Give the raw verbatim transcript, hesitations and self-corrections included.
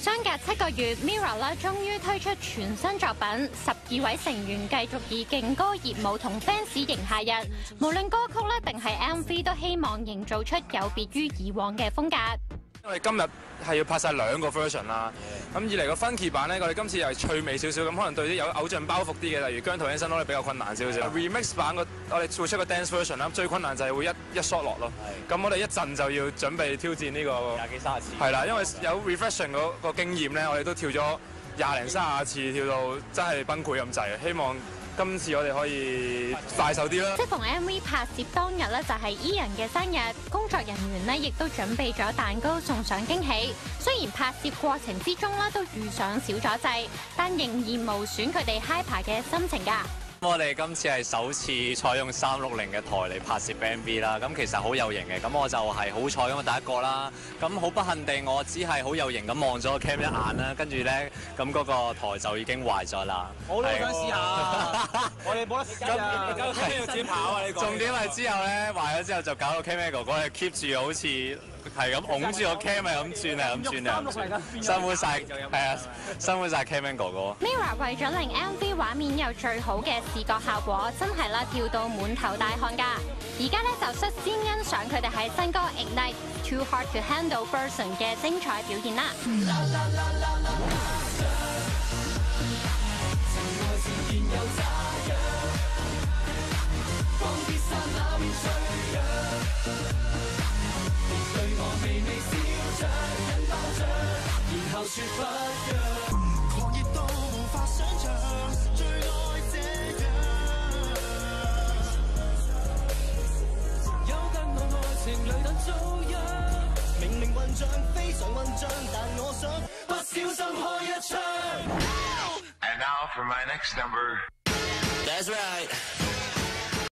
相隔七個月 ，Mirror 啦終於推出全新作品，十二位成員繼續以勁歌熱舞同 fans 迎夏日。無論歌曲咧定係 M V， 都希望營造出有別於以往嘅風格。 我哋今日係要拍晒兩個 version 啦，咁二嚟個 funky 版咧，我哋今次又係趣味少少，咁可能對啲有偶像包袱啲嘅，例如姜濤 Anson 咧比較困難少少。Remix 版個我哋做出個 dance version 啦，最困難就係會一一 shot 落咯。咁我哋一陣就要準備挑戰呢個廿幾三十次。 係啦，因為有 reflection 嗰個經驗咧，我哋都跳咗廿零三十次，跳到真係崩潰咁滯。希望今次我哋可以快手啲啦。 適逢 M V 拍攝當日咧，就係 Ian 嘅生日，工作人員咧亦都準備咗蛋糕送上驚喜。雖然拍攝過程之中咧都遇上小阻滯，但仍然無損佢哋 hyper 嘅心情㗎。 我哋今次係首次採用三六零嘅台嚟拍攝 M V 啦，咁其實好有型嘅，咁我就係好彩咁啊第一個啦，咁好不幸地我只係好有型咁望咗個 cam 一眼啦，跟住咧咁嗰個台就已經壞咗啦。 我都想試下，我哋冇得試啊！搞到 cam 要自己跑啊！你講重點係之後咧壞咗之後就搞到 cam 哥哥係 keep 住好似係咁擁住個 cam 係咁轉係咁轉係咁轉，辛苦晒係啊，辛苦晒 cam 哥哥。 Mirror 為咗令 M V 畫面有最好嘅視覺效果，真係啦跳到滿頭大汗㗎。而家咧就率先欣賞佢哋喺新歌 Ignite Too Hard to Handle Version 嘅精彩表現啦。 狂熱到無法想像，最愛這樣。有更多愛情淚等遭殃，明明混帳非常混帳，但我想不小心開一槍。 And now for my next number. That's right.